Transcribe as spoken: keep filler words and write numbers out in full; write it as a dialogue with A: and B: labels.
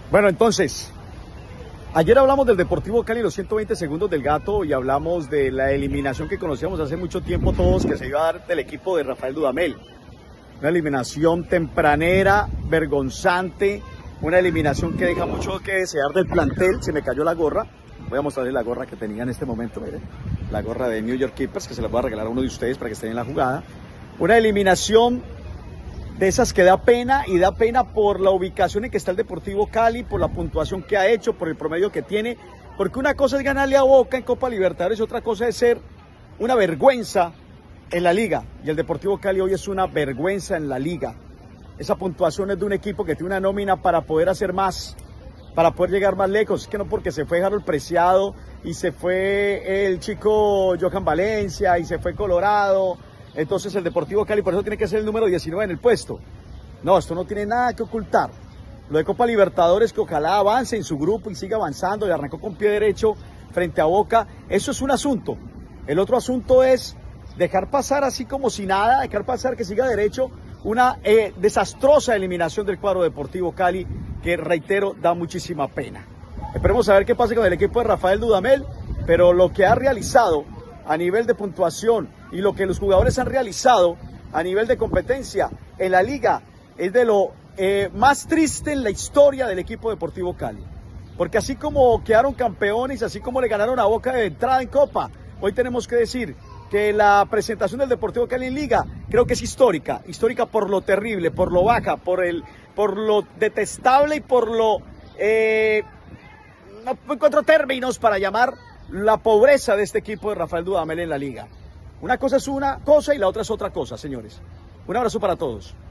A: Bueno, entonces, ayer hablamos del Deportivo Cali, los ciento veinte segundos del gato, y hablamos de la eliminación que conocíamos hace mucho tiempo todos, que se iba a dar del equipo de Rafael Dudamel. Una eliminación tempranera, vergonzante, una eliminación que deja mucho que desear del plantel. Se me cayó la gorra, voy a mostrarles la gorra que tenía en este momento, miren, la gorra de New York Keepers, que se la voy a regalar a uno de ustedes para que estén en la jugada. Una eliminación de esas que da pena, y da pena por la ubicación en que está el Deportivo Cali, por la puntuación que ha hecho, por el promedio que tiene, porque una cosa es ganarle a Boca en Copa Libertadores y otra cosa es ser una vergüenza en la liga, y el Deportivo Cali hoy es una vergüenza en la liga. Esa puntuación es de un equipo que tiene una nómina para poder hacer más, para poder llegar más lejos. Es que no porque se fue Harold Preciado y se fue el chico Johan Valencia y se fue Colorado, entonces el Deportivo Cali por eso tiene que ser el número diecinueve en el puesto. No, esto no tiene nada que ocultar. Lo de Copa Libertadores, que ojalá avance en su grupo y siga avanzando, y arrancó con pie derecho frente a Boca, eso es un asunto. El otro asunto es dejar pasar así como si nada, dejar pasar que siga derecho una eh, desastrosa eliminación del cuadro Deportivo Cali, que reitero, da muchísima pena. Esperemos a ver qué pasa con el equipo de Rafael Dudamel, pero lo que ha realizado a nivel de puntuación y lo que los jugadores han realizado a nivel de competencia en la liga es de lo eh, más triste en la historia del equipo Deportivo Cali. Porque así como quedaron campeones, así como le ganaron a Boca de entrada en Copa, hoy tenemos que decir que la presentación del Deportivo Cali en Liga creo que es histórica, histórica por lo terrible, por lo baja, por, el, por lo detestable y por lo... Eh, no encuentro términos para llamar la pobreza de este equipo de Rafael Dudamel en la liga. Una cosa es una cosa y la otra es otra cosa, señores. Un abrazo para todos.